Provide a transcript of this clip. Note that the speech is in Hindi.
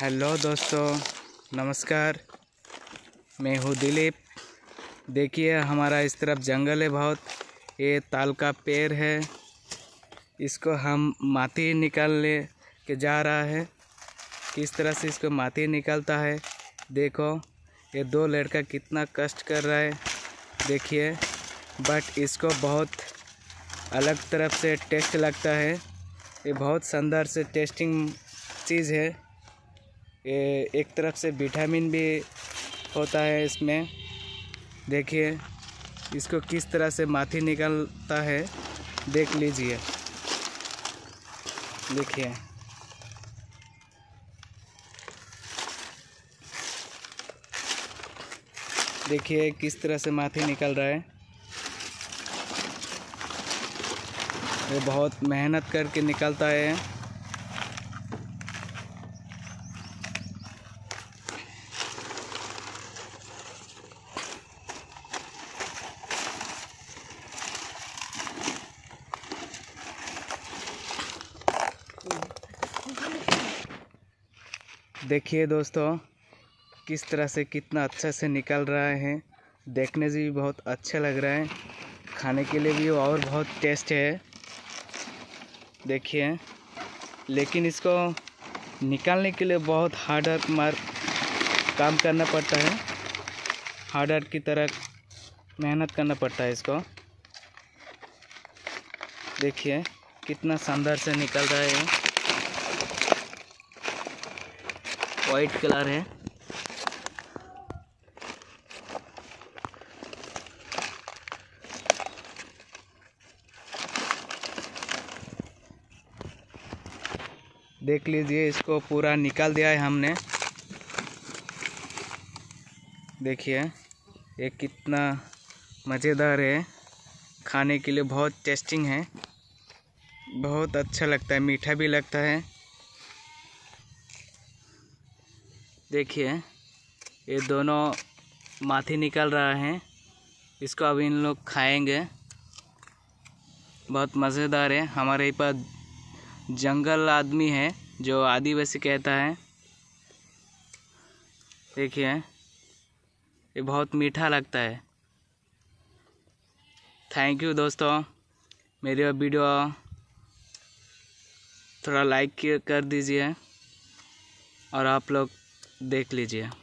हेलो दोस्तों, नमस्कार। मैं हूँ दिलीप। देखिए हमारा इस तरफ जंगल है बहुत। ये ताल का पेड़ है, इसको हम माटी निकाल ले के जा रहा है। किस तरह से इसको माटी निकालता है देखो। ये दो लड़का कितना कष्ट कर रहा है देखिए, बट इसको बहुत अलग तरफ से टेस्ट लगता है। ये बहुत शानदार से टेस्टिंग चीज़ है। ये एक तरफ से विटामिन भी होता है इसमें। देखिए इसको किस तरह से माटी निकलता है, देख लीजिए। देखिए देखिए किस तरह से माटी निकल रहा है। ये बहुत मेहनत करके निकलता है। देखिए दोस्तों किस तरह से कितना अच्छा से निकल रहा है। देखने से भी बहुत अच्छा लग रहा है, खाने के लिए भी और बहुत टेस्ट है। देखिए लेकिन इसको निकालने के लिए बहुत हार्ड वर्क काम करना पड़ता है। हार्ड वर्क की तरह मेहनत करना पड़ता है इसको। देखिए कितना शानदार से निकल रहा है। वाइट कलर है। देख लीजिए इसको पूरा निकाल दिया है हमने। देखिए ये कितना मज़ेदार है, खाने के लिए बहुत टेस्टिंग है, बहुत अच्छा लगता है, मीठा भी लगता है। देखिए ये दोनों माटी निकल रहा है, इसको अभी इन लोग खाएंगे। बहुत मज़ेदार है। हमारे यहाँ पर जंगल आदमी है जो आदिवासी कहता है। देखिए ये बहुत मीठा लगता है। थैंक यू दोस्तों। मेरी वीडियो थोड़ा लाइक कर दीजिए और आप लोग देख लीजिए।